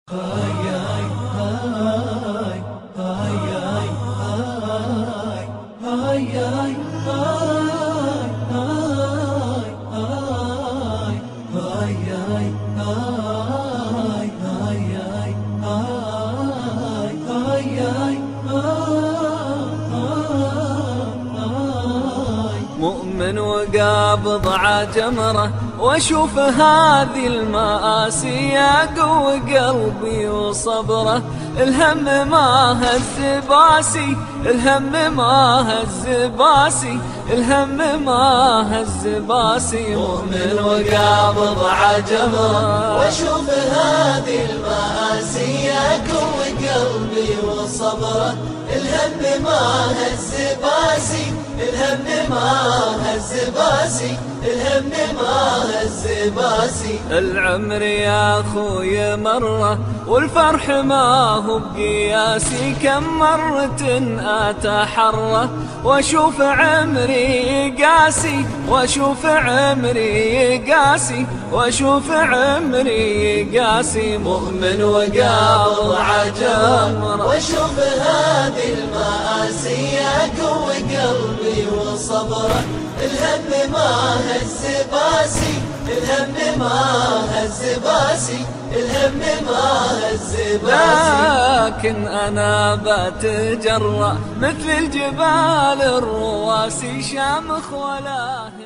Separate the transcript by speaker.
Speaker 1: مؤمن وقابض عجمره واشوف هذه المآسي يقوي قلبي وصبره. الهم ما هز باسي، الهم ما هز باسي، الهم ما هز باسي.
Speaker 2: مؤمن وقابض عجمره واشوف هذه المآسي يقوي قلبي وصبره. الهم ما هز باسي، الهم ما هز باسي، الهم ما هز باسي.
Speaker 1: العمر يا اخوي مره والفرح ما هو بقياسي، كم مرة اتحرى واشوف عمري قاسي، واشوف عمري قاسي، واشوف عمري قاسي.
Speaker 2: مؤمن وقابض عجمره واشوف هذه المآسي يقوي قلبي وصبره. الهم ما هز باسي، الهم ما هز باسي، الهم ما هز باسي.
Speaker 1: لكن أنا بتجرأ مثل الجبال الرواسي، شامخ ولا